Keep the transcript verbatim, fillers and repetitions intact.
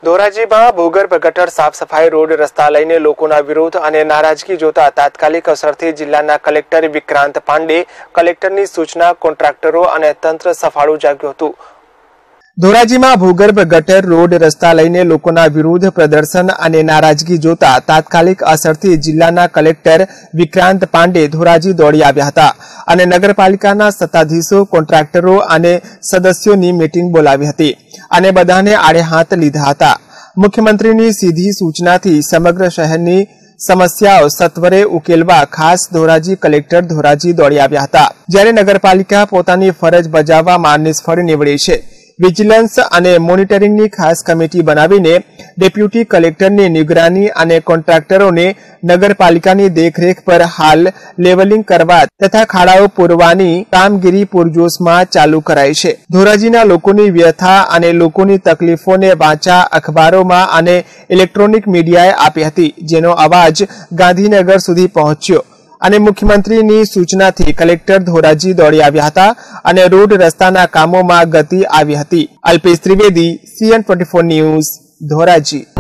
ધોરાજીમાં ભૂગર્ભ ગટર સાફ સફાઈ રોડ રસ્તા લઈને લોકોના વિરોધ અને નારાજગી જોતા તાત્કાલિક અસરથી જિલ્લાના કલેક્ટર વિક્રાંત પાંડે કલેક્ટરની સૂચના કોન્ટ્રાક્ટરો અને તંત્ર સફાળું જાગ્યું હતું। ધોરાજીમાં ભૂગર્ભ ગટર રોડ રસ્તા લઈને લોકોના વિરોધ પ્રદર્શન અને નારાજગી જોતા તાત્કાલિક અસરથી જિલ્લાના કલેક્ટર વિક્રાંત પાંડે ધોરાજી દોડી આવ્યા હતા અને નગરપાલિકાના સત્તાધીશો કોન્ટ્રાક્ટરો અને સદસ્યોની મીટિંગ બોલાવી હતી અને બધાને આડે હાથ લીધા હતા। મુખ્યમંત્રીની સીધી સૂચનાથી સમગ્ર શહેરની સમસ્યાઓ સત્વરે ઉકેલવા ખાસ ધોરાજી કલેક્ટર ધોરાજી દોડી આવ્યા હતા, જ્યારે નગરપાલિકા પોતાની ફરજ બજાવવામાં નિષ્ફળ નીવડી છે। વિજિલન્સ અને મોનિટરિંગની ખાસ કમિટી બનાવીને ડેપ્યુટી કલેક્ટરની નિગરાની અને કોન્ટ્રાક્ટરોને નગરપાલિકાની દેખરેખ પર હાલ લેવલિંગ કરવા તથા ખાડાઓ પૂરવાની કામગીરી પૂરજોશમાં ચાલુ કરાઈ છે। ધોરાજીના લોકોની વ્યથા અને લોકોની તકલીફોને વાંચા અખબારોમાં અને ઇલેક્ટ્રોનિક મીડિયાએ આપી હતી, જેનો અવાજ ગાંધીનગર સુધી પહોંચ્યો અને મુખ્યમંત્રીની સૂચનાથી કલેક્ટર ધોરાજી દોડી આવ્યા હતા અને રોડ રસ્તાના કામોમાં ગતિ આવી હતી। Alpesh Trivedi, C N twenty four news, Dhoraji.